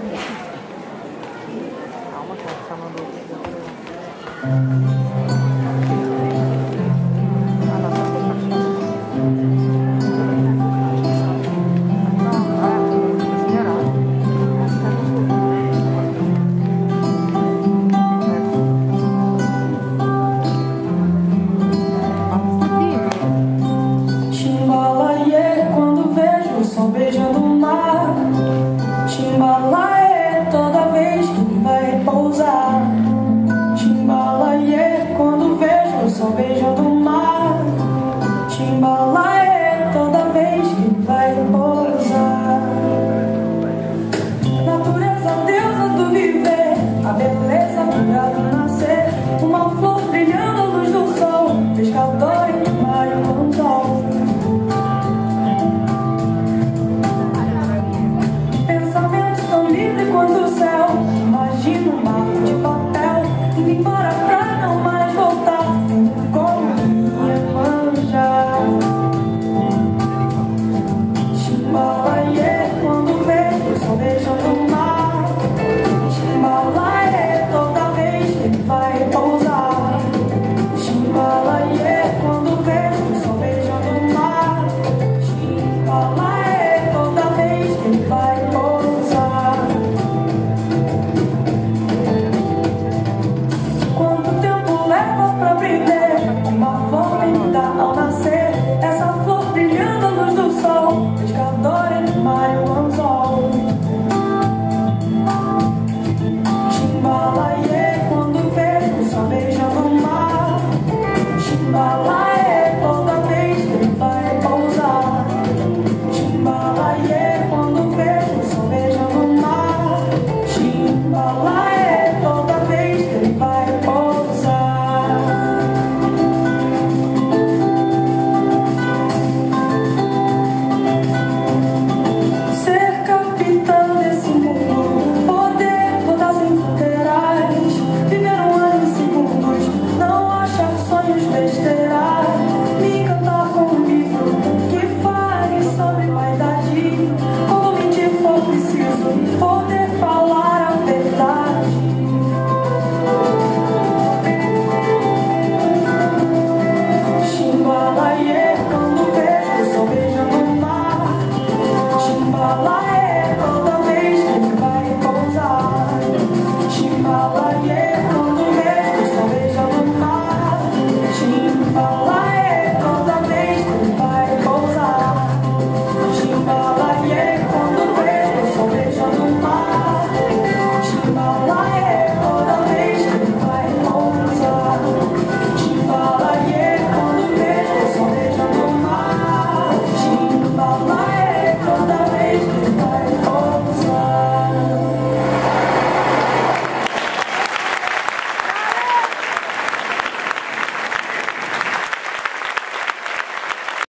Calma, que ela tá mandando o Timbalaê, quando vejo o sol beijando o mar. Timbalaê, toda vez que vai pousar. Timbalaê, quando vejo o sol beijando o mar. Timbalaê, toda vez que vai pousar. Natureza, deusa do viver, a beleza pura do nascer. Uma flor brilhando à luz do sol, pescador e mar e o anzol. Pensamento tão livre quanto o céu. Imagino um barco de papel indo embora pra não mais voltar, como Iemanjá. Timbalaê, quando vejo o sol beijando o mar. Timbalaê, toda vez que ele vai pousar. Timbalaê, quando vejo o sol beijando o mar. Timbalaê, toda vez que ele vai pousar. Quanto tempo leva pra aprender uma flor linda ao nascer? Essa flor brilhando à luz do sol, pescador entre o mar e o anzol. Timbalaê, quando vejo o sol beijando o mar. Timbalaê, toda vez que ele vai pousar. Timbalaê, quando vejo o sol beijando o mar. Timbalaê, toda vez que ele vai pousar. Ser capitão desse mundo, poder rodar sem fronteiras, viver um ano em segundos, não achar sonhos besteiras, me encantar com um livro que fale sobre vaidade, quando mentir for preciso, poder falar a verdade. Timbalaê, quando vejo o sol beijando o mar. Timbalaê, toda